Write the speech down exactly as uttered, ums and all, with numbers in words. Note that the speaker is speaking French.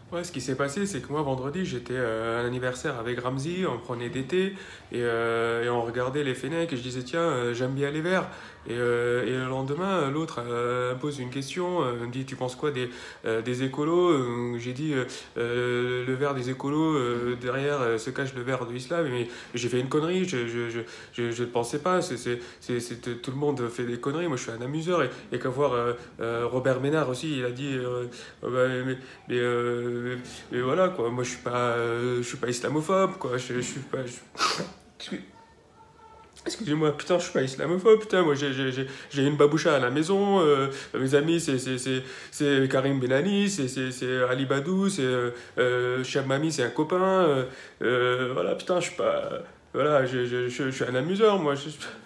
Ouais, ce qui s'est passé, c'est que moi, vendredi, j'étais euh, à un anniversaire avec Ramzi, on prenait des thés et, euh, et on regardait les Fennecs et je disais, tiens, euh, j'aime bien les verts. Et, euh, et le lendemain, l'autre euh, me pose une question, euh, me dit, tu penses quoi des, euh, des écolos? Euh, J'ai dit, euh, euh, le verre des écolos, euh, derrière euh, se cache le verre de l'islam. Mais j'ai fait une connerie, je je, je, je, je ne pensais pas, c'est, c'est, c'est, c'est- tout le monde fait des conneries, moi je suis un amuseur. Et, et qu'à voir euh, euh, Robert Ménard aussi, il a dit, euh, euh, bah, mais, mais, euh, mais voilà quoi, moi je suis pas, euh, je suis pas islamophobe quoi, je, je suis pas. je- Excusez-moi, putain, je suis pas islamophobe, putain, moi j'ai j'ai- j'ai- j'ai une baboucha à la maison, euh, mes amis c'est c'est- c'est- c'est Karim Benali, c'est c'est- c'est Ali Badou, c'est euh, euh, Cheb Mami, c'est un copain, euh, euh, voilà, putain, je suis pas. Voilà, je, je, je, je suis un amuseur, moi. Je,